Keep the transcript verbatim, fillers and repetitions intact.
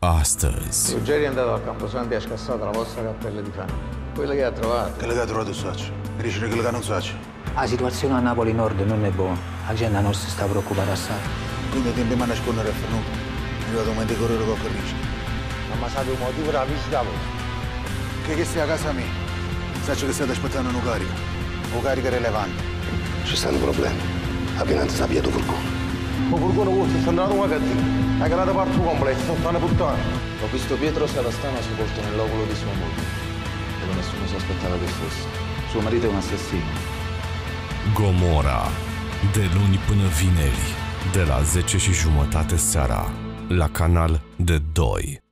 astăzi. Ruggeri è andato al Camposanti e ha scassato la vostra cappella di fango. Quello che ha trovato. Quello che ha trovato saccio. Dice quello che non saccio. La situazione a Napoli Nord non è buona. La gente non si sta preoccupando assai. Quindi tempo mi nascondere a Fernuto. Mi vado a mettere correre con quel rischio. Ma sapete il motivo della visita vostra? Che che stia a casa mia. Saccio che state aspettando una carica. Una carica rilevante. Ci stanno problemi. Appena ti sapete tu furgone. Ma furgone vostro sta andato a magazzino. Hai calato parte complessa, stanno puttana. Ho visto Pietro Savastano sepolto nell'oculo di sua moglie, dove nessuno si aspettava che fosse. Suo marito è un assassino. Gomora. De luni până vineri, de la zece și jumătate seara, la Canal de doi.